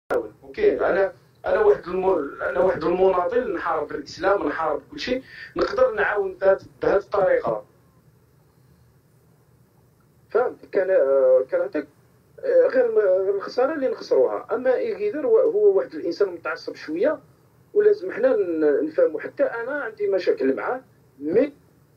اوكي، انا واحد المناضل نحارب الاسلام، نحارب كل شيء، نقدر نعاون بهذه الطريقه. فهمت؟ كان هذاك غير الخساره اللي نخسروها. اما إيغيدر هو واحد الانسان متعصب شويه، ولازم حنا نفهموا. حتى انا عندي مشاكل معاه، مي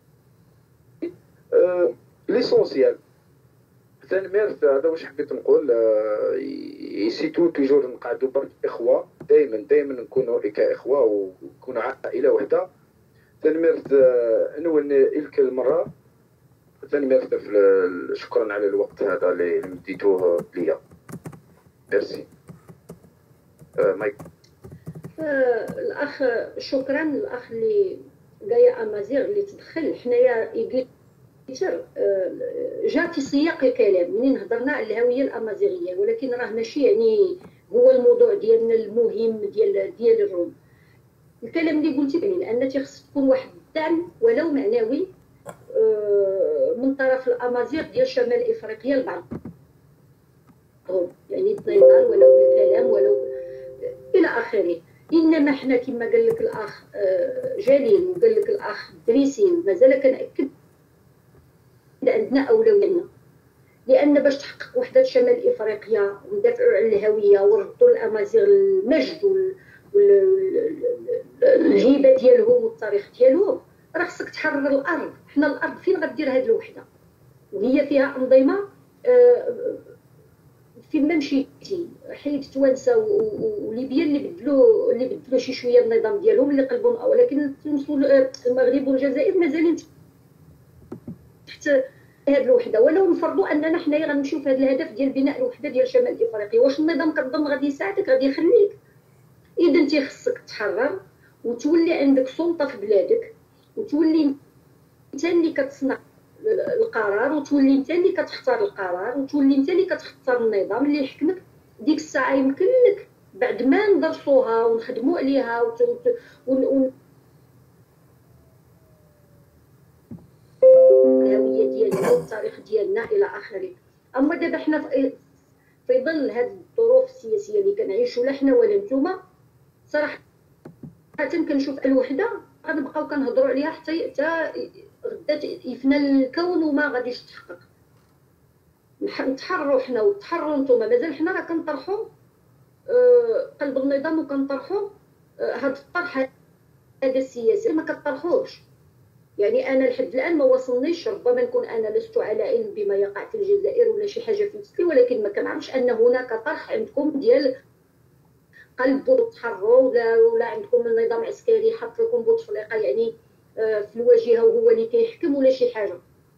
ليسونسيال تنميرت. هذا واش حبيت نقول. سيتو توجور نقعدوا برك اخوه، دائما نكونوا كاخوه ونكونوا عائله وحده. تنميرت نون الك المره. تنميرت شكرا على الوقت هذا اللي مديتوه ليا. ميرسي. مايك. الاخ شكرا. الاخ اللي جاي امازيغ اللي تدخل حنايا جا في سياق الكلام منين هضرنا على الهويه الامازيغيه، ولكن راه ماشي يعني هو الموضوع ديالنا المهم ديال الروم. الكلام اللي قلتي لان تيخص تكون واحد الدعم ولو معنوي من طرف الامازيغ ديال شمال افريقيا لبعضهم، يعني النضال ولو بالكلام ولو الى اخره. انما حنا كما قال لك الاخ جليل وقال لك الاخ دريسي، ومازال كنأكد عندنا اولويه، لان باش تحقق وحده شمال افريقيا وندافعوا على الهويه ونردوا الامازيغ المجد والهيبه ديالهم والتاريخ ديالهم، راه خصك تحرر الارض. حنا الارض فين غدير هذه الوحده؟ وهي فيها انظمه فين ما مشيتي، حيت توانسه وليبيا اللي بدلوا شي شويه النظام ديالهم اللي قلبوا، ولكن المغرب والجزائر مازالين تحت هذه الوحده. ولو نفرضوا اننا حنايا غنمشيو في هذا الهدف ديال بناء الوحده ديال شمال افريقيا، واش النظام كتظن غادي يساعدك؟ غادي يخليك؟ اذا انت خصك تحرر وتولي عندك سلطه في بلادك، وتولي انت اللي كتصنع القرار، وتولي انت اللي كتختار القرار، وتولي انت اللي كتختار النظام اللي يحكمك. ديك الساعه يمكن لك بعد ما ندرسوها ونخدموا عليها الهويه ديالنا والتاريخ ديالنا الى اخره. اما دابا حنا في ظل هذه الظروف السياسيه اللي كنعيشوا، لا حنا ولا نتوما صراحه كنشوف الوحده غنبقاو كنهضروا عليها حتى غدا يفنى الكون وما غاديش تحقق. نتحرروا حنا وتحرروا نتوما، مازال حنا راه كنطرحوا قلب النظام وكنطرحوا هذا الطرح هذا السياسي ما كطرحوش. يعني انا لحد الان ما وصلنيش، ربما نكون انا لست على علم بما يقع في الجزائر ولا شي حاجه في مثلي، ولكن ما كنعرفش ان هناك طرح عندكم ديال قلبوا تحرروا ولا عندكم النظام عسكري حط لكم بوتفليقه يعني في الواجهه وهو اللي كيحكم ولا شي حاجه.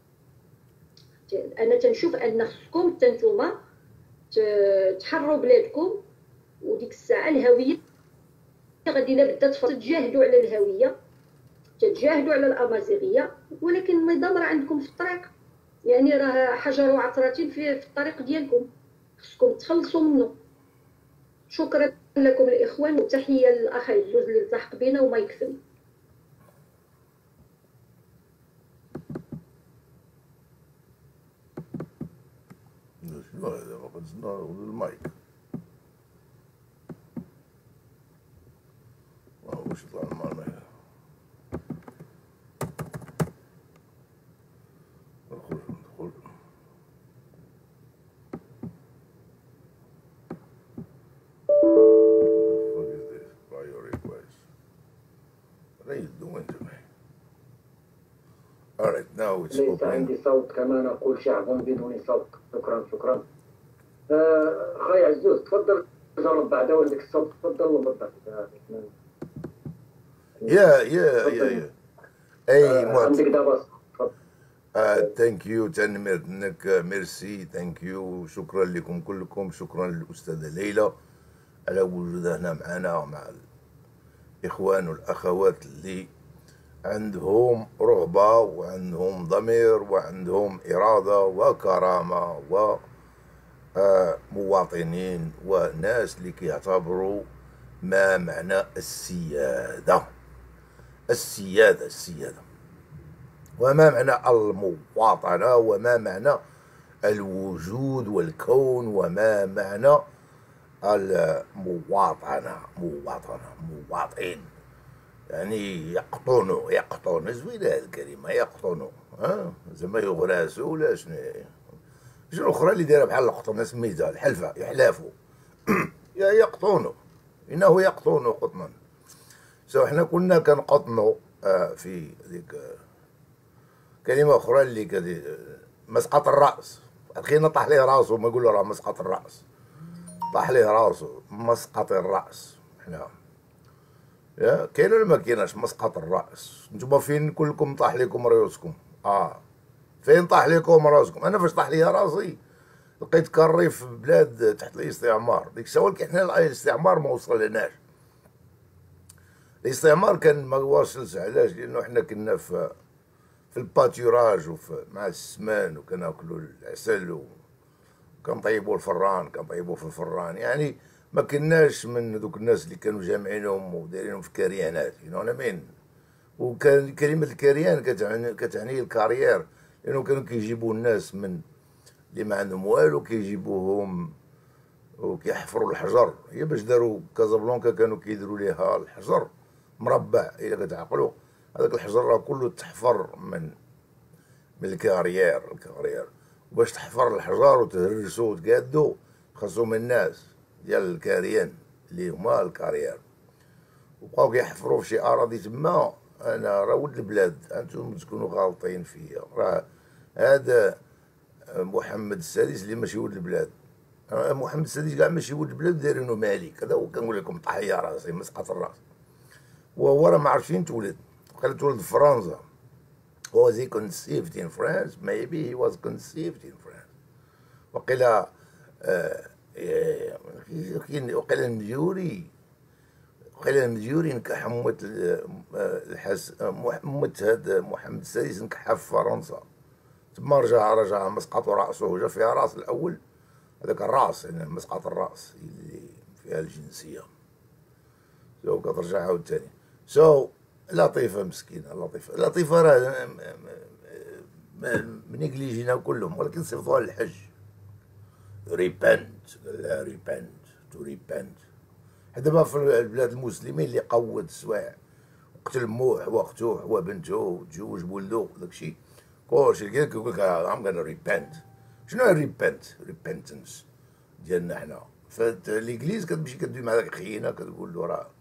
انا تنشوف ان خصكم نتوما تحرروا بلادكم، وديك الساعه الهويه غادي لابد تتجاهدوا على الهويه، تتجاهدوا على الامازيغيه، ولكن النظام راه عندكم في الطريق، يعني راه حجر وعثرتين في الطريق ديالكم، خصكم تخلصوا منه. شكرا لكم الاخوان، وتحيه للاخ عزوز اللي التحق بينا وما يكفي. شنو هذا؟ غنزنا المايك واش طلع معنا. ندخل What is this? By your request. What are you doing to me? Alright, now it's ليس open. عندي صوت كما نقول شعب بدون صوت. شكرا. خاي عزوز تفضل جرب بعد ولدك الصوت، تفضل وبطل. Yeah. اي عندك دابا. ثانك يو تنمر انك ميرسي. ثانك يو، شكرا لكم كلكم. شكرا للاستاذه ليلى على وجودها هنا معنا مع الاخوان والاخوات اللي عندهم رغبه وعندهم ضمير وعندهم اراده وكرامه ومواطنين وناس اللي كيعتبروا ما معنى السياده وما معنى المواطنة وما معنى الوجود والكون وما معنى المواطنة، مواطن، يعني يقطن زوينة هاد الكلمة، يقطن، زعما يغراسو ولا شنو الأخرى اللي دايرة بحال القطن سميتها الحلفة، يحلافو يقطن، إنه يقطن قطنا. حنا كنا كنقطنو في ديك كلمة أخرى اللي مسقط الرأس، أخينا طاح ليه راسو، ما يقولوا راه مسقط الرأس، طاح ليه راسو، مسقط الرأس. حنا كاين ولا ما كايناش مسقط الرأس؟ نتوما فين كلكم طاح لكم راسكم؟ فين طاح لكم راسكم؟ أنا فاش طاح لي راسي لقيت كاري في بلاد تحت الاستعمار، ديك الساعة ولكن حنا الاستعمار ما وصلناش. الاستعمار كان ما واصلش، علاش؟ لأنه حنا كنا في الباتيراج مع السمان، وكناكلو العسل وكنطيبو الفران، كنطيبو في الفران، يعني ما كناش من دوك الناس اللي كانوا جامعينهم ودايرينهم في كريانات، انا مين. وكان كلمة الكريان كتعني الكارير، لأنه كانوا كيجيبوا الناس من اللي ما عندهم والو، كيجيبوهم وكيحفروا الحجر. هي باش داروا كازابلانكا كانوا كيديروا ليها الحجر مربع، إلا كتعقلوا هذاك الحجر راه كله تحفر من الكارير. وباش تحفر الحجر وتهرسو وتقادو خاصهم الناس ديال الكاريان اللي هما الكارير، وبقاو كيحفروا في شي اراضي تما. انا راه ولد البلاد، انتم تكونوا غالطين فيا، راه هذا محمد السادس اللي ماشي ولد البلاد. محمد السادس كاع ماشي ولد البلاد، دايرينو مالك. هذا هو كنقول لكم، طحيه راسي مسقط الراس. وهو راه ما عرفش فين تولد، قال تولد في فرنسا. Was he conceived in France? Maybe he was conceived in France. وقيل المديوري نكح مت هاد محمد السادس نكحها في فرنسا، تما رجع مسقط راسه، جا فيها راس الاول، هذاك الراس يعني مسقط الراس اللي فيها الجنسيه، كترجع عاوتاني. لطيفه مسكينه، لطيفه راه منيكليجينا كلهم، ولكن صيفطوها للحج. ريبنت، قال لها ريبنت، تو ريبنت. دابا في البلاد المسلمين اللي قود السوايع وقتل موح وقتوح وبنته وتزوج بولدو داكشي كلشي كيقول لك ام غانا ريبنت. شنو ريبنت؟ ريبنتنس ديالنا حنا. فالإنجليز كتمشي كدوي مع داك خينا، كتقول له راه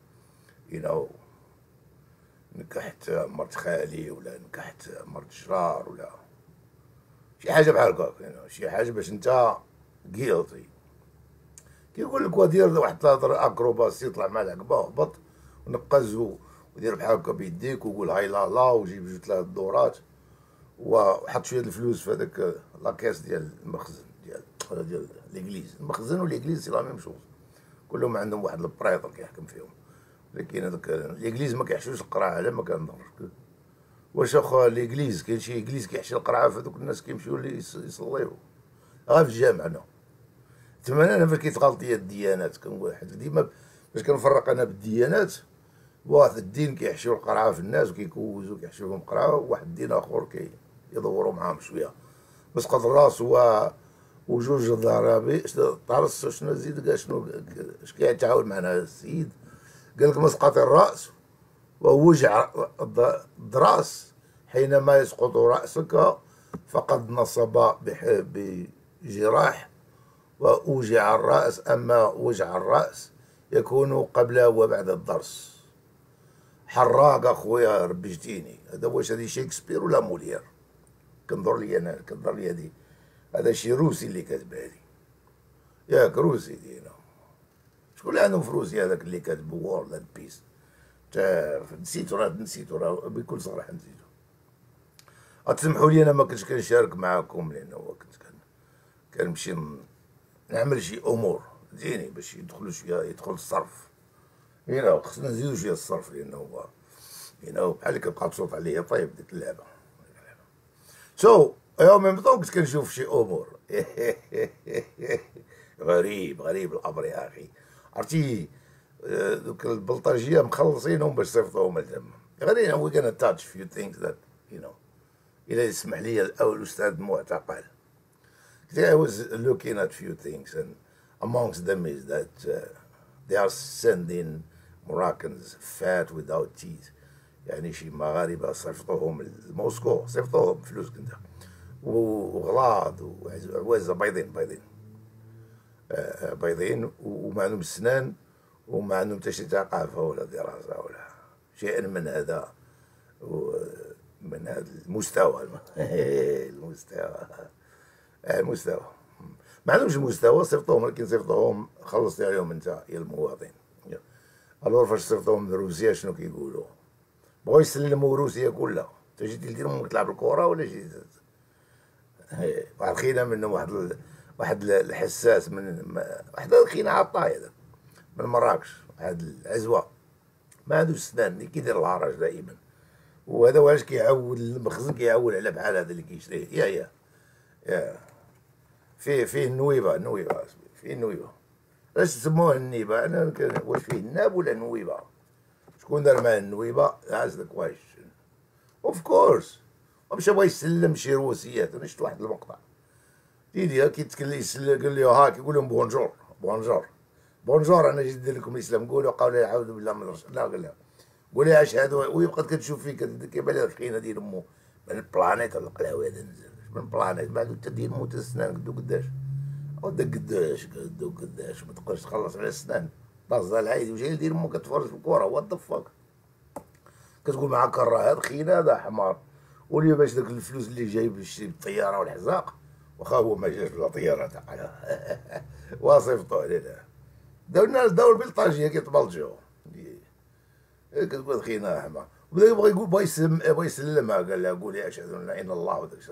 نكحت مرت خالي، ولا نكحت مرت جرار، ولا شي حاجه بحال هكاك، شي حاجه باش انت جيلتي. كيقول لك ودير واحد الهضره اكروباسي، يطلع مع العقبه وهبط ونقز ودير بحال هكا بيديك وقول هاي لا لا، وجيب جوج ثلاث دورات وحط شويه الفلوس في هذاك لاكاس ديال المخزن ديال ليغليز. المخزن وليغليز سي لا ميم شوز، كلهم عندهم واحد البريطر كيحكم فيهم. لكن هذاك ليغليز ما كيحشوش القراعه، على ما كنظن. واش اخا ليغليز كاين شي اغليز كيحشي القرعه، فهذوك الناس كيمشيو يصليو غير في الجامع. تما انا فاش كيتغلط ليا الديانات، كنقول حيت ديما باش كنفرق انا بالديانات، واحد الدين كيحشيو القرعه في الناس وكيكوزو كيحشيو لهم قرعه، وواحد الدين اخر كيدوروا معاهم شويه مسقط الراس وجوج ضرابي طرس. شنو زيد كاع شنو اش كيتعاون معنا هذا السيد؟ قال لك مسقط الراس ووجع الدراس، حينما يسقط راسك فقد نصب بجراح وأوجع الرأس، أما وجع الرأس يكون قبل وبعد الضرس. حراق أخويا ربي جديني. هذا واش هذه شكسبير ولا مولير؟ كنظر لي أنا، كنظر لي هذه هذا شي روسي اللي كاتب هذه، ياك روسي دينا. شكون اللي عندهم في روسيا هذاك اللي كاتب وورد اند بيس؟ نسيتو راه بكل صراحة نسيتو. تسمحوا لي أنا ما كنتش كنشارك معاكم، لأنه كنت كنمشي نعمل شي امور زيني باش يدخل الصرف. خصنا نزيدو شويه الصرف، لانه بحال اللي كتبقى تصوت عليا. طيب ديك اللعبه ميم طون كنت كنشوف شي امور غريب الامر يا اخي. عرفتي دوك البلطجيه مخلصينهم باش يصيفطوهم لتما. غادي وي كان تاتش فيو ثينكس ذات الى يسمح لي الاستاذ معتقل. I was looking at few things and amongst them is that they are sending Moroccans fat without teeth. يعني شي مغاربة صيفطوهم لموسكو، صيفطوهم فلوس كندا وغلاظ وعوازة بيضين وما عندهم السنان وما عندهم حتى شي ثقافة ولا دراسة ولا شيئا من هذا من هذا المستوى. المستوى ما عندهمش المستوى، صيفطوهم ولكن صيفطوهم خلصت عليهم انت يا المواطن. الور فاش صيفطوهم لروسيا شنو كيقولوا؟ بغاو يسلموا روسيا كلها. انت جيتي لدير امك تلعب الكره ولا جيتي واحد خينا منهم واحد الحساس من واحد خينا عطاي هذا من مراكش، واحد العزوه ما عندوش سنان اللي كيدير الهرج دائما، وهذا واش كيعول المخزن كيعول على بحال هذا اللي كيشريه. يا فيه النويبه فيه النويبه. علاش سموه النيبه؟ انا واش فيه الناب ولا النويبه؟ شكون دار معاه النويبه؟ عزلك واش اوف كورس. ومشى بغا يسلم شي روسيات. انا شفت واحد المقطع ديدي كيتكلم قال لي هاك يقول لهم بونجور انا جيت ندير لكم الاسلام. قولوا قولوا اعوذ بالله من الشيطان. لا قال لها قولي اشهد، ويبقى كتشوف فيك كيبان لها الخينه ديال امو من البلانيت ولا القلاوي هذا نزل من البلانيت. بعد انت دير موت السنان قدو قداش قداش ما تقدرش تخلص على السنان. طازها العيد وجاي يدير امو كتفرج في الكره وات ذا فاك. كتقول معاه كره هذا خينا هذا حمار. ولي باش داك الفلوس اللي جايب يشري بالطياره والحزاق واخا هو ما جاش بلا طياره تاع واصيفطو علينا داو البلطاجيه كيطبلجو. كتقول خينا حمار. بدا يبغى يقول بغا يسلمها. قال لها قولي اشهد ان لا اله الا الله وداك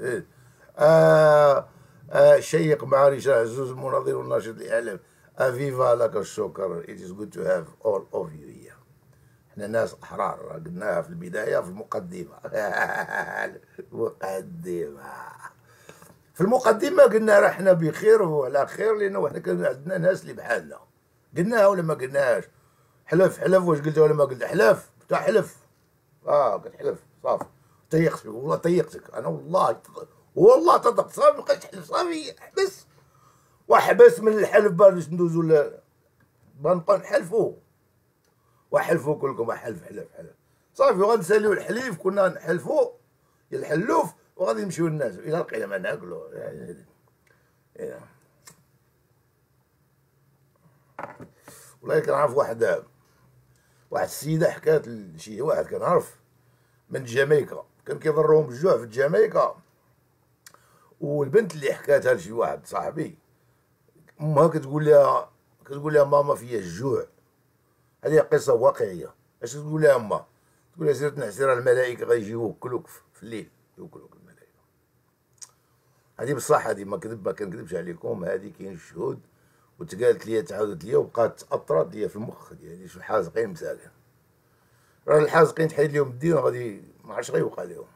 الشيء. شيق مع رشا عزوز المناضل والناشط الاعلام. افيفا لك الشكر. It is good to have all of you here. احنا ناس احرار قلناها في البدايه في المقدمه. في المقدمه قلنا راه حنا بخير وعلى خير لانه حنا كان عندنا ناس اللي بحالنا. قلناها ولا ما قلناهاش؟ حلف واش قلتها ولا ما قلت؟ حلف تا حلف. كتحلف صافي. طيقتك والله طيقتك انا والله تطق صافي. بقيت تحلف صافي. احبس وحبس من الحلف باش ندوزو بنبقى نحلفو وحلفوا كلكم. حلف صافي. وغنساليو الحليف. كنا نحلفو الحلوف وغادي يمشيو الناس الى لقينا ما ناكلو. والله كنعرف واحد السيده حكات لشي واحد كنعرف من جامايكا كان كيضرهم بالجوع في جامايكا. والبنت اللي حكاتها لشي واحد صاحبي امها كتقول لها ماما فيا الجوع. هذه قصه واقعيه. اش تقول لها امها؟ تقول لها سير تنعسي راه الملائكه غيجيو يوكلوك في الليل. يوكلوك الملائكه. هذه بصح هذه ما كنكذبش عليكم. هذه كاين الشهود وتقالت لي تعاودت لي وبقات تاثرت لي في المخ ديالي. شو الحازقين مساكن راه الحازقين تحيد لهم الدين غادي ما عرفتش غيوقع لهم.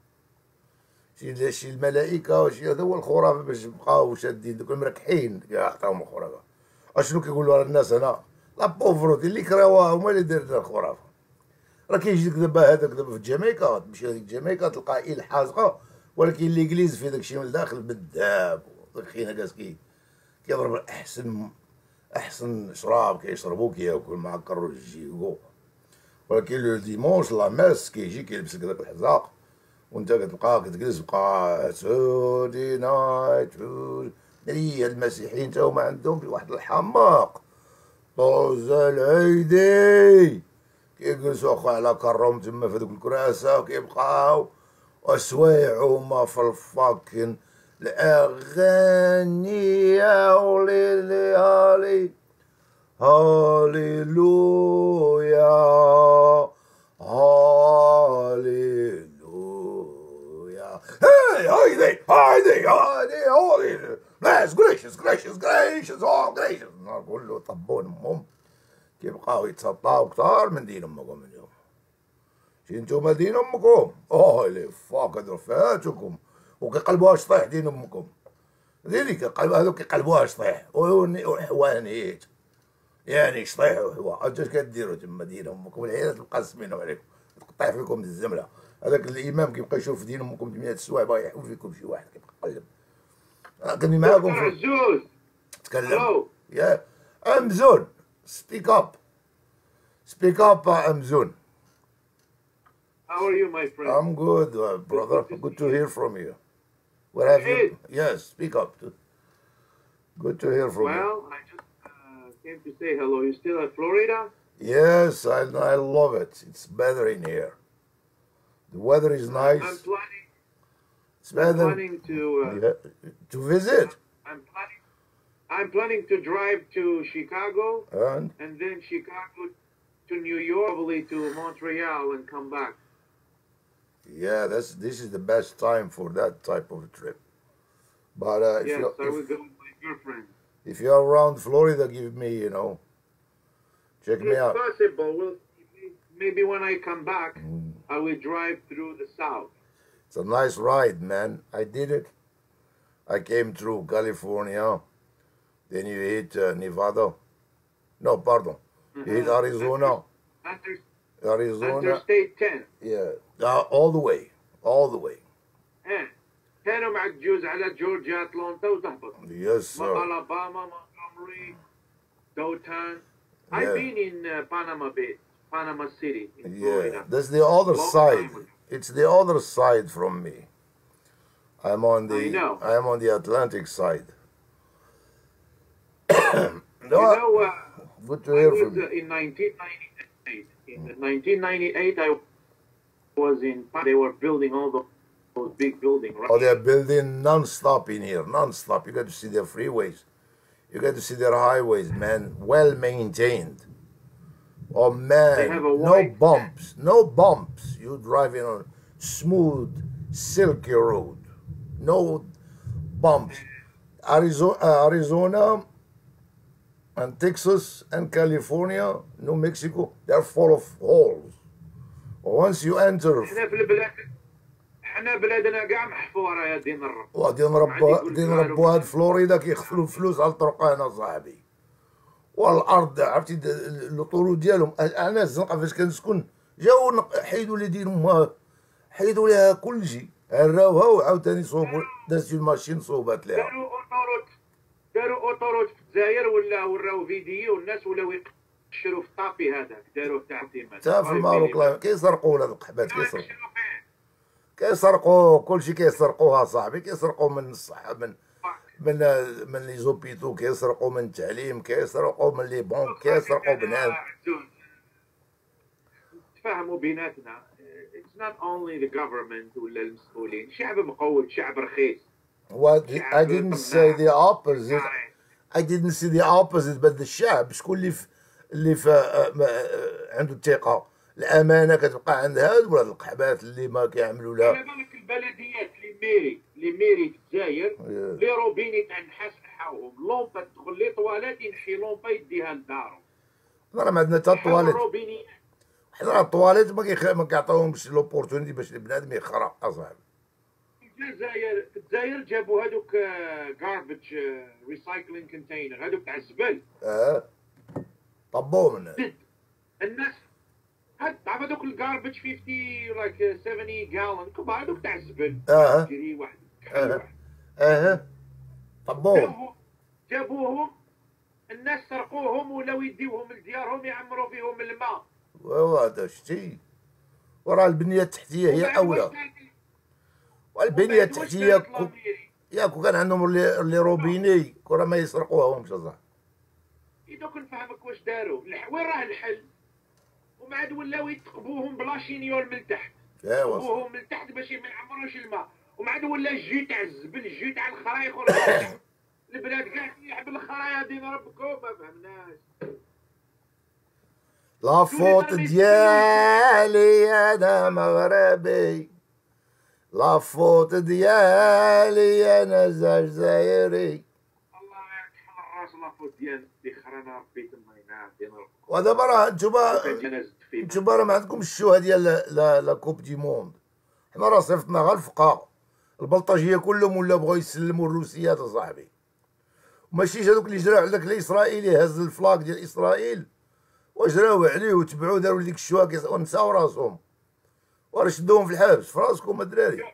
شي الملائكه وشي هذا هو الخرافه باش بقاو شادين دوك المركحين عطاهم الخرافه. اشنو كيقولوا على الناس هنا؟ لا بوفروتي اللي كراوها هما اللي دايرين الخرافه. راه كيجي دابا هذاك دابا في جامايكا تمشي لهاديك جامايكا تلقى إيل حازقه ولكن الانجليز في داكشي من الداخل بالذهب. داك خينا جالس كيضرب احسن شراب كيشربو كياكل مع كروجيكو. ولكن لو ديمونش لا ماس كيجي كيلبس لك داك الحزاق وانت كتبقى كتجلس بقى تودي نايت. هي المسيحيين تا هما عندهم واحد الحماق طوز العيدي كيجلسوا اخو على كروم تما في دوك الكراسه وكيبقاو وسوايع هما في الفاكين الاغاني يا وليلي هاليلويا هاليلويا. هايدي ناس gracious all gracious. نقول له طبون امهم كيبقاو يتسطاو كتار من دين امكم اليوم. شي نتوما دين امكم لي فاك هادو فاتكم وكيقلبوها شطيح دين امكم. ديري هادو كيقلبوها شطيح وحوانيت يعني شطيح وحوا. انت اش كديروا تما دين امكم؟ العيالات مقسمين عليكم تقطع فيكم الزمله. هذاك الامام كيبقى يشوف دين امكم 800 السوايع باغي يحول فيكم شي واحد كيبقى يقلب. كني معاكم في عزوز تكلم Yeah. Amzun, speak up. Speak up, Amzun. How are you, my friend? I'm good, brother. Good to hear from you. Where have you? Yes, speak up. Good to hear from you. Well, I just came to say hello. You still at Florida? Yes, I love it. It's better in here. The weather is nice. I'm planning to visit. I'm planning to drive to Chicago And then Chicago to New York, probably to Montreal, and come back. yeah, this is the best time for that type of a trip. But Yes, I will go with my girlfriend. if you're around Florida, give me, check me It's out. possible. Well, maybe when I come back, I will drive through the south. It's a nice ride, man. I did it. I came through California, then you hit Nevada. No, pardon. You hit Arizona. Arizona. Interstate 10. Yeah, all the way. كانوا مع الجوز على جورجيا أتلانتا وتهبط. Yes, sir. Alabama, Montgomery, Dothan. I've been in Panama City, in Florida. Yeah, that's the other Long side. time ago. It's the other side from me. I'm on I know. the Atlantic side. Good to I hear was from you. in 1998. In 1998, I was in. They were building all those big buildings, right? Oh, they're building non-stop in here, non-stop. You got to see their freeways. You got to see their highways, man. Well maintained. Oh They have man, a no wide- bumps, no bumps. You driving on smooth, silky road, no bumps. Arizona and Texas and California, New Mexico, they're full of holes. Once you enter, احنا في البلاد احنا بلادنا كاع محفوره يا دين الرب. وغادي نربوا هاد فلوريدا كيخسروا فلوس على الطرقان صاحبي. والارض عرفتي الطرود ديالهم. انا الزنقه فاش كنسكن جاو حيدوا لي ديرهم، حيدوا ليها كلشي، عراوها وعاوتاني صوبوا دازت الماشين صوبات ليها. داروا اوتوروت في الجزائر وراو فيديو والناس ولاو يقشروا في الطابي هذاك داروه تاع التيمات. حتى في الماروك كيسرقوا هاد القحبات، كيسرقوا كلشي، كيسرقوها صاحبي، كيسرقوا من الصحه، من لي زوبيتو، كيسرقوا من التعليم، كيسرقوا من لي بونك، كيسرقوا بنات. تفاهموا بيناتنا. It's not only the government ولا المسؤولين، شعب مقود، شعب رخيص. What I didn't say the opposite. I didn't say the opposite, but الشعب شكون اللي في عنده الثقة، الأمانة كتبقى عند هاد ولا القحبات اللي ما كيعملوا لها. على بالك البلديات لي ميري الجزائر لي روبيني تاع النحاس نحاوهم، لومبا تدخل لي طواليت ينحي لومبا يديها لدارهم. حنا ما عندنا حتى الطواليت. روبيني حنا الطواليت ما كيعطيوهمش لوبورتونيتي باش البنادم يخرق اصاحبي. الجزائر جابوا هذوك جاربج ريسايكلينغ كونتينر، هذوك تاع الزبل. طبوه من الناس تعرف هذوك الجاربج 50 لايك 70 جالون كبار، هذوك تاع الزبل. جري واحد طبوهم. جابوهم الناس سرقوهم ولاو يديوهم لديارهم يعمروا فيهم الماء. وهذا شتي وراه البنيه التحتيه هي اولى. والبنيه التحتيه ياك كان عندهم اللي روبيني كره ما يسرقوهمش صح. دوك نفهمك واش داروا، وين راه الحل؟ ومن عاد ولاو يتقبوهم بلا شينيور من تحت. يتقبوهم من تحت باش ما يعمروش الماء، ومن عاد ولا الجي تاع الزبل، الجي تاع الخرايق البلاد كاع تلعب بالخرايا دين ربكم ما فهمناش. لا فوت ديالي انا مغربي، لا فوت ديالي انا جزائري. الله يرحم الراس، لا فوت ديال خرانا ربي تما ينام دين ربكم. ودابا راه نتوما راه ما عندكمش الشوهه ديال لا كوب دي موند. حنا راه صيفطنا غير الفقاع، البلطجيه كلهم ولا بغاو يسلموا الروسيات اصاحبي. وماشيش هذوك اللي جراو عليك الاسرائيلي هز الفلاك ديال اسرائيل وجراو عليه وتبعوه داروا ديك الشواكي ونساو راسهم وراه شدوهم في الحبس. في راسكم الدراري.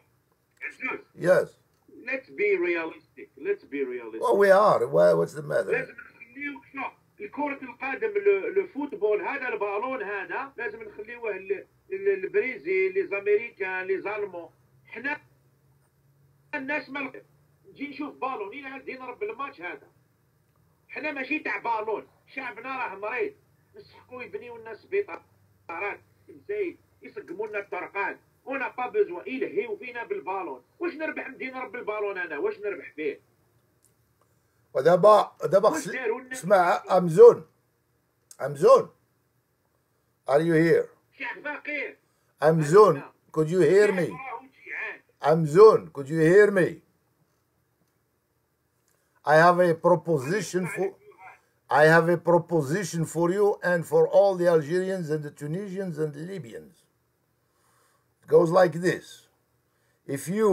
Yes. Let's be realistic. Oh, we are. What's the matter? لازم نخليو شوف الكرة القدم لو فوتبول هذا البالون هذا لازم نخليوه البرازيل لي زاميريكان لي زالمون. حنا الناس ما نجي نشوف بالون الى غادي نرب الماتش هذا. حنا ماشي تاع بالون، شعبنا راه مريض، نسحقوا يبنيو لنا سبيطارات مزايد يسقموا لنا الطرقات ونا با بوزوان يلهيو فينا بالبالون. واش نربح ندي نرب البالون انا؟ واش نربح به؟ ودابا اسمع امزون are you here شعب فقير امزون could you hear me امزون could you hear me I have a proposition for you and for all the Algerians and the Tunisians and the Libyans. It goes like this. If you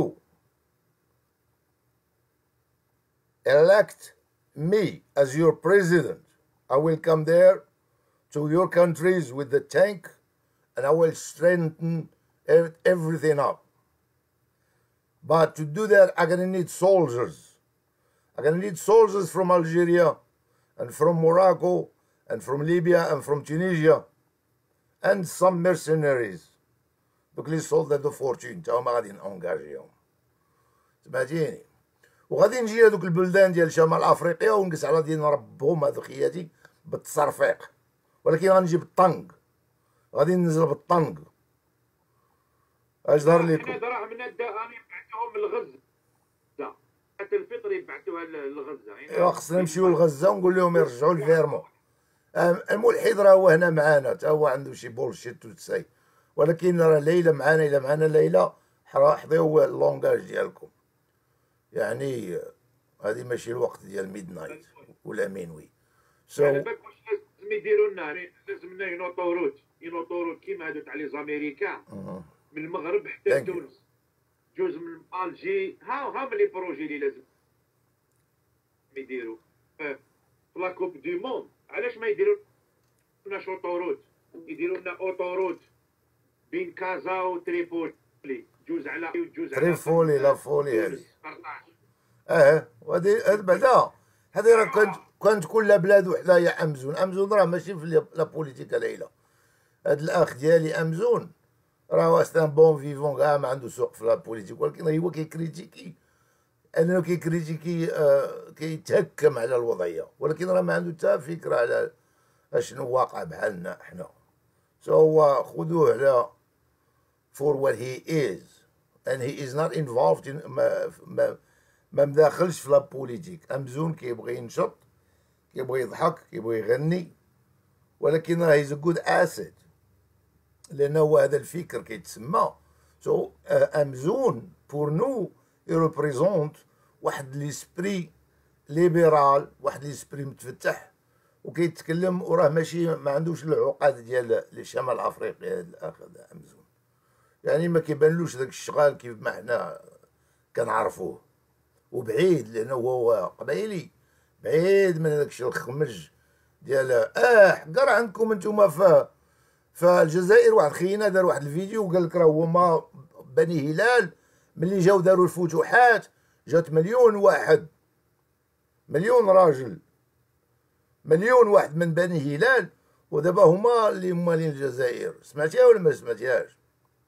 elect me as your president, I will come there to your countries with the tank and I will strengthen everything up. But to do that, I'm going to need soldiers. I'm going to need soldiers from Algeria and from Morocco and from Libya and from Tunisia and some mercenaries. دوك لي سولدا دو فورتون تا هما غادي نونجاجيهم. سمعتيني؟ وغادي نجي لهذوك البلدان ديال شمال افريقيا ونقص على دين ربهم هذو خياتي بالتصرفيق، ولكن غنجي بالطنق، غادي ننزل بالطنق. اش ظهر لكم؟ حنا دراهمنا الدائمي بعثوهم لغزه، حتى الفطر يبعثوها لغزه. ايوا خصنا نمشيو لغزه ونقول لهم يرجعوا الفيرمون. الملحد راه هو هنا معانا، تا هو عنده شي بولشيت وتساي، ولكن راه ليلى معانا، الا معانا ليلى حضيو اللونجاج ديالكم. يعني هذه ماشي الوقت ديال ميد نايت ولا مينوي. على بالك واش لازم يديروا لنا؟ لازم لنا ينوطوا روت كيما هادو تاع لي زاميريكان من المغرب حتى تونس، جوج من الجي. ها لي بروجي اللي لازم يديروا في لا كوب دو موند. علاش ما يديروا لنا اوتوروت؟ يديروا لنا اوتوروت بين كازا وتريبولي، جوج على وجوج على تريفولي لا فولي هذه. وهذه بعدا هذه راه كانت كل بلاد وحده. يا امزون راه ماشي في لا بوليتيكا ليلى. هذا الاخ ديالي امزون راه ان بون فيفون كاع ما عنده سوق في لا بوليتيك، ولكن هو كيكريتيكي انه كيتهكم على الوضعيه، ولكن راه ما عنده حتى فكره على اشنو واقع بحالنا حنا. هو خذوه على for what he is and he is not involved in ما مداخلش في لا بوليتيك. امزون كيبغي ينشط، كيبغي يضحك، كيبغي يغني، ولكن راه هيز جود اسيد لانه هو هذا الفكر كيتسمى. امزون بور نو يريبريزونت واحد ليسبري ليبرال، واحد ليسبري متفتح وكيتكلم، وراه ماشي ما عندوش العقد ديال شمال افريقيا. هذا الاخ هذا امزون يعني ما كيبانلوش داك الشغال كيف ما حنا كنعرفوه، وبعيد لانه هو قبايلي، بعيد من هذاك الشيء الخمج ديال حكا. راه عندكم انتم في الجزائر واحد خينا دار واحد الفيديو وقال لك راه هما بني هلال ملي جاو داروا الفتوحات جات مليون واحد، مليون راجل، مليون واحد من بني هلال، ودابا هما اللي مالين الجزائر. سمعتيها ولا ما سمعتيهاش؟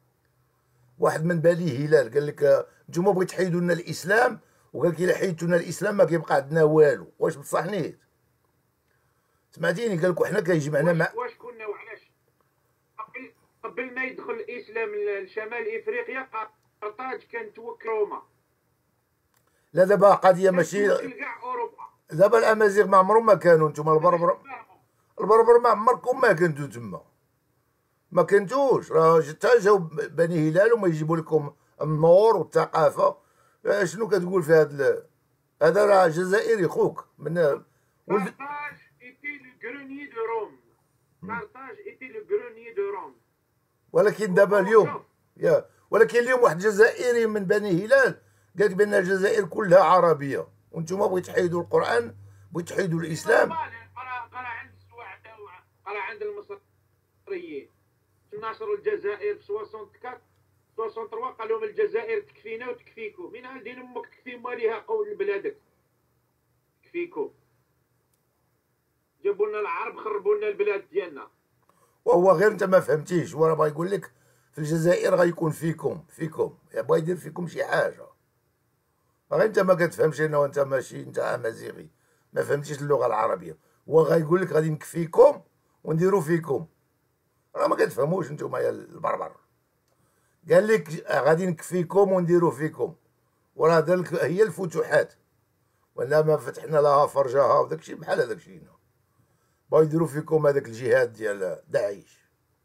واحد من بني هلال قال لك نتوما بغيتو تحيدوا لنا الاسلام، وقال لك الا حيدتوا لنا الاسلام ما كيبقى عندنا والو. واش بصح نيت؟ سمعتيني؟ قال لك وحنا كيجمعنا مع واش كنا وعلاش قبل ما يدخل الاسلام لشمال افريقيا قرطاج كانت توكروما. لا دابا قضيه ماشي كاع اوروبا. دابا الامازيغ ما عمرهم ما كانوا. نتوما البربر ما عمركم ما كنتوا تما، ما كنتوش. راه حتى جاو بني هلال وما يجيبوا لكم النور والثقافه. شنو كتقول في هذا راه جزائري خوك من كارطاج ايتي لو غرونيي دو روم. كارطاج ايتي لو غرونيي دو روم. ولكن دابا اليوم ولكن اليوم واحد جزائري من بني هلال قال لك بان الجزائر كلها عربيه، وانتم بغيتوا تحيدوا القران، بغيتوا تحيدوا الاسلام. قرا عند السواعد، قرا عند المصريين ناصروا الجزائر في 63 قال لهم الجزائر تكفينا وتكفيكم. من هاد دين امك تكفي ماليها قول بلادك تكفيكم. جابوا لنا العرب خربوا لنا البلاد ديالنا. وهو غير انت ما فهمتيش، هو راه بغا يقول لك في الجزائر غيكون فيكم بغا يدير فيكم شي حاجه، غير انت ما كتفهمش انه انت ماشي انت امازيغي، ما فهمتيش اللغه العربيه. هو غايقول لك غادي نكفيكم ونديروا فيكم، راه ما كتفهموش نتوما يا البربر. قال لك غادي نكفيكم ونديروا فيكم، وراه ذلك هي الفتوحات، ولا ما فتحنا لها فرجها وداك الشيء بحال هذاك الشيء. بغاو يديروا فيكم هذاك الجهاد ديال داعش،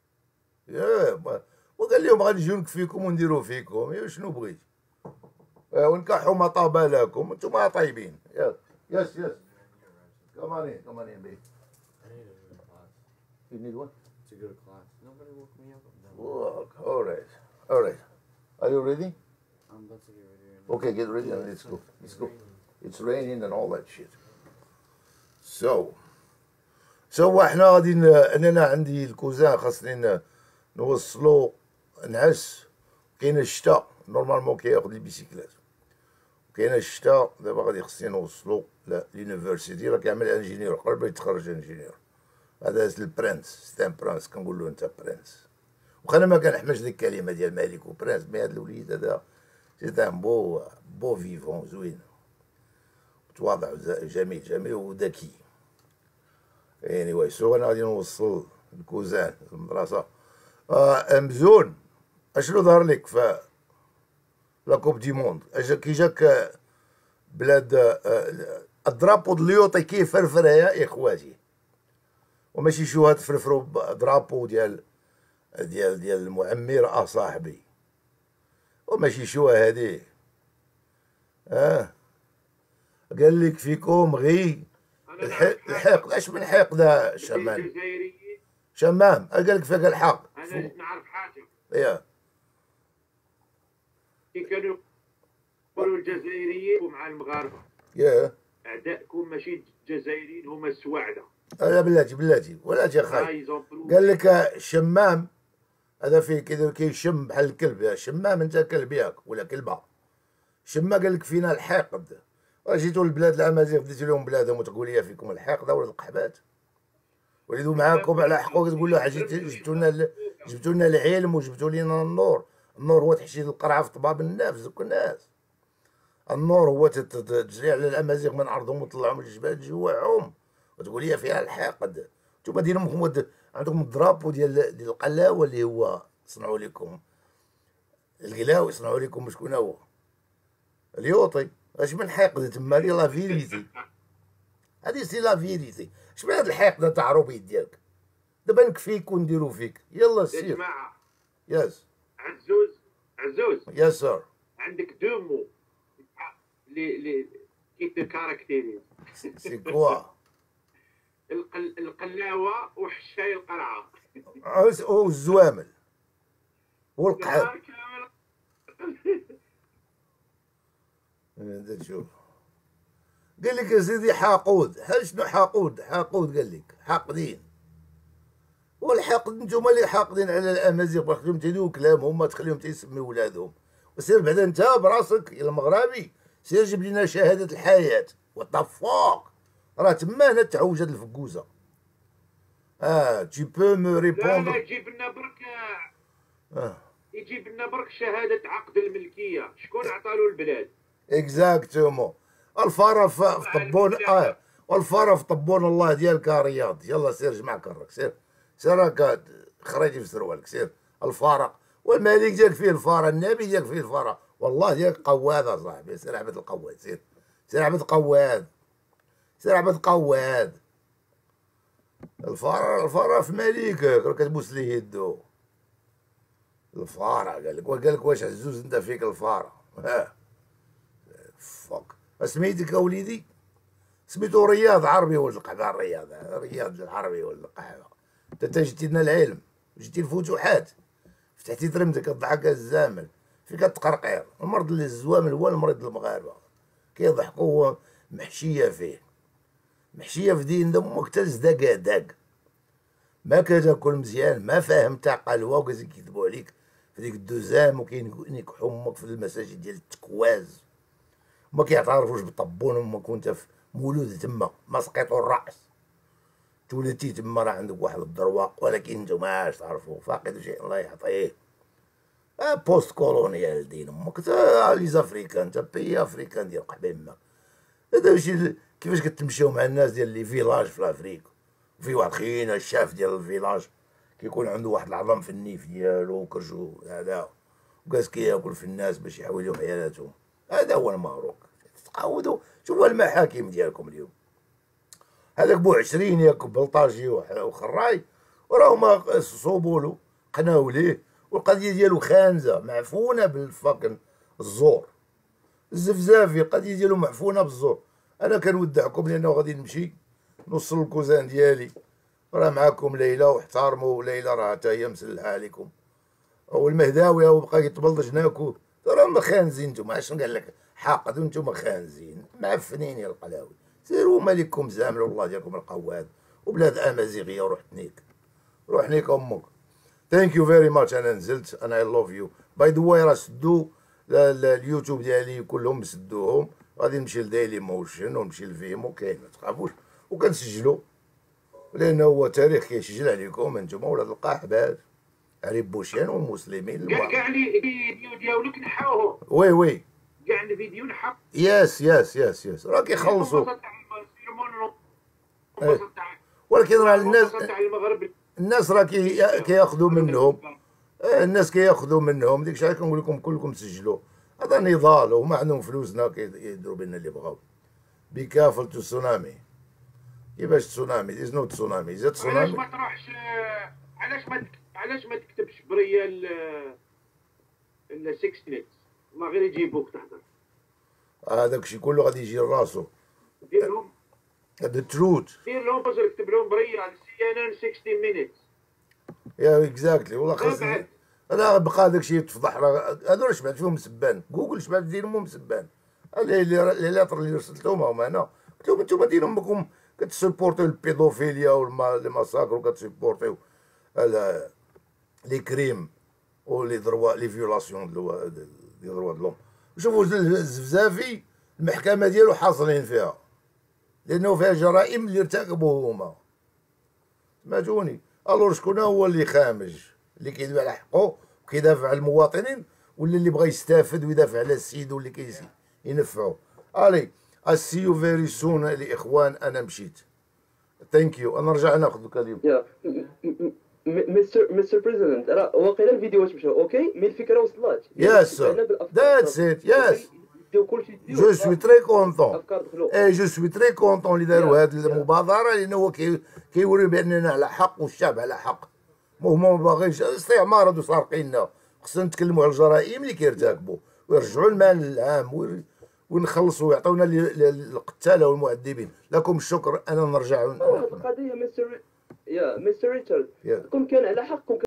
وقال لهم غادي نجيو نكفيكم ونديروا فيكم. يا شنو بغيت؟ ونكحوا ما طاب لكم، انتم طيبين. يس كمان in babe. You need what? To go to class. Nobody woke me up. Walk. All right. Are you ready? I'm about to get ready right now. Okay, get ready and let's go. It's raining and all that shit. So احنا غادي انا عندي الكوزان خاصني نوصلو نعس. كاين الشتاء نورمالمون كياخد لي بيسيكلات، كاين الشتاء دابا غادي خصني نوصلو لليونيفرسيتي، راه كيعمل انجينيور قرب يتخرج انجينيور. هذا البرنس ستان برنس، كنقول له انت برنس، واخا انا ما كنحملش ديك الكلمه ديال ملك وبرنس، مي هذا الوليد هذا سي ان بو فيفون زوين متواضع جميل وذكي. anyway سو انا غادي نوصل الكوزان المدرسه. مزون اشنو ظهر لك في لا كوب دي موند؟ كي جاك بلاد الدرابو دليوطي كيف فرفر يا اخواتي، وماشي شو هاد فرفرو درابو ديال المعمر صاحبي، وماشي شو هادي. قال لك فيكم غي الحقد. اش من حقد شمام قال لك فيك الحق. انا نعرف حاجه كي كانوا يقولوا الجزائريين مع المغاربه اعدائكم ماشي الجزائريين هما السواعده. لا بلاتي ولاتي يا خاي. قال لك شمام هذا فيه كيشم بحال الكلب. يا شمام انت كلب ياك ولا كلبه. شما قال لك فينا الحقد، جيتوا للبلاد الامازيغ بديتوا لهم بلادهم وتقول لي فيكم الحقد ولا القحبات، وليدوا معاكم على حقوق تقول له جبتوا لنا العلم وجبتوا لنا النور هو تحشيد القرعه في طباب الناس دوك الناس. النور هو تجري على الامازيغ من ارضهم وتطلعهم للجبال تجوعهم وتقول لي فيها الحقد. نتوما ديرهم عندكم الدرابو ديال القلاوه اللي هو صنعوا لكم القلاوي، صنعوا لكم شكون هو اليوطي. اش من حقد تما لي لا فيريتي، هادي سي لا فيريتي. اش من هاد الحقد تاع روبيت ديالك؟ دابا نكفيك ونديرو فيك. يلا سير يا جماعه. يس عزوز يس سير. عندك دو مو لي كي تو كاركتيريز. سي كوا؟ القلاوه وحشاي القرعه والزوامل والقحب. انت تشوف قال لك يا سيدي حاقود. شنو حاقود قال لك حاقدين. والحقد نتوما اللي حاقدين على الامازيغ، باغيهم تيديروا كلامهم ما تخليهم تيسميو ولادهم. وسير بعدا انت براسك يا المغربي سير جيب لنا شهاده الحياه وطفاق، راه تما هنا تعوج هاد الفكوزه. تي بو مو ريبوندر. لا يجيب لنا برك شهاده عقد الملكيه. شكون عطالو البلاد؟ اكزاكتومون. الفاره في طبون والفاره في طبون الله ديالك رياض. يلا سير جمع كرك سير راك خريجي في سروالك. سير الفاره والملك ديالك فيه الفاره، النبي ديالك فيه الفاره، والله ديالك قواد صاحبي. سير عبد القواد. سير عبد قواد. الفاره في مليكك راك تبوس ليه يدو. الفاره قال لك واش عزوز انت فيك الفاره؟ فوك. سميتك اوليدي؟ سميتو رياض عربي ولا القحبه؟ رياض العربي ولا القحبه؟ انت جيتي لنا العلم، جيتي الفتوحات، فتحتي ترمدك الضحك الزامل فيك التقرقير. المرض اللي الزوامل هو المريض المغاربه كيضحكوا محشيه فيه، محشيه في دين دمك تلزدق داق. ما كتاكل مزيان، ما فاهم تاع قلوه وكازي كيكذبوا عليك في ديك الدوزام وكينكحوا امك في المساجد ديال التكواز، ما كيعترفوش بطبون امك وانت مولود تما ما سقيطوا الراس. تولدتي تما راه عندك واحد الدرواق، ولكن نتوما اش تعرفوا فاقد شيء الله يعطيه. بوست كولونيال دين امك لي زافريكان، انت بيي افريكان ديال قحبه ما. هذا ماشي كيفاش كتمشيو مع الناس ديال لي فيلاج في افريك، وفي واحد خينا الشاف ديال الفيلاج كيكون عنده واحد العظم في النيف ديالو وكرشو هذا، وكاس كياكل في الناس باش يحاول لهم حياتهم. هذا هو المغروك. تقاودوا شوفوا المحاكم ديالكم اليوم، هذاك بو 20 ياك بلطاجي وخراي وراهما صوبوا له قناو ليه، والقضيه ديالو خانزه معفونه بالفاكن الزور. الزفزافي القضيه ديالو معفونه بالزور. انا كنودعكم لانه غادي نمشي نوصل الكوزان ديالي، راه معاكم ليلى واحترموا ليلى راه حتى هي مسلحه عليكم، والمهداوي هو بقى يتبلطج ناكو. راهم خانزين نتوما، اش قال لك حاقد وانتوما خانزين معفنين يا القلاوي. سيروا مالكم زاملوا الله ديالكم القواد وبلاد امازيغيه وروح نيك روح نيك امك. ثانك يو فيري ماتش. انا نزلت انا اي لوف يو باي ذا واي. راه سدوا اليوتيوب ديالي كلهم سدوهم، غادي نمشي لديلي موشن ونمشي لفيمو كاين ما تخافوش، وكنسجلوا لانه هو تاريخ كيسجل عليكم انتم ولاد القحبات عريب بوشيان ومسلمين. كاع لي فيديو ديالك نحاوهم. وي وي كاع الفيديو نحاو. يس راه كيخلصوا. ولكن راه الناس راه كياخذوا منهم، الناس كياخذوا منهم. ديك الشيء كنقول لكم كلكم سجلوا. هذا نضال وما عندهم فلوسنا كيديروا بنا اللي بغاو. بي كافل تو تسونامي. كيفاش تسونامي؟ ديز نو تسونامي. زاد تسونامي. علاش ما تروحش؟ علاش ما تكتبش بريال ال 6 نت؟ والله غير يجيبوك تحضر. هذاك الشيء كله غادي يجي لراسو. دير لهم ذا تروث. دير لهم باش يكتب لهم بريال CNN 60 مينيت. يا اكزاكتلي والله خاصني. انا بقى داك الشيء يتفضح. راه هذو راه شبعت فيهم مسبان. جوجل شبعت ديرهم مسبان. اللي لاتر اللي رسلتهم هما انا قلت لهم انتم ديروا امكم كتسبورتيو البيدوفيليا والماساكر وكتسبورتيو لي كريم ولي دروا لي فيولاسيون دي دروا دلوم. شوفوا الزفزافي المحكمه ديالو حاصلين فيها لانه فيها جرائم اللي ارتكبوه هما. سمعتوني؟ الور شكون هو اللي خامج اللي كيدافع على حقه وكيدافع على المواطنين، ولا اللي بغى يستافد ويدافع على السيد واللي ينفعو. الي اسي يو فيري سون الاخوان. انا مشيت. ثانك يو. انا رجع ناخذ الكلمه. مستر بريزيدنت راه واقيلا الفيديوهات مشاو اوكي، مي الفكره وصلات. يس ذاتس ات. يس جو سوي تري كونطون اي جو سوي تري كونطون اللي داروا هذه المبادره، لانه هو كيوري باننا على حق والشعب على حق. هما ما باغينش الاستعمار. هادو سارقيننا. خصنا نتكلموا على الجرائم اللي كيرتكبوا ويرجعوا المال العام ونخلصوا ويعطيونا القتاله والمعذبين. لكم الشكر. انا نرجع القضيه مستر ريتشارد كون كان على حق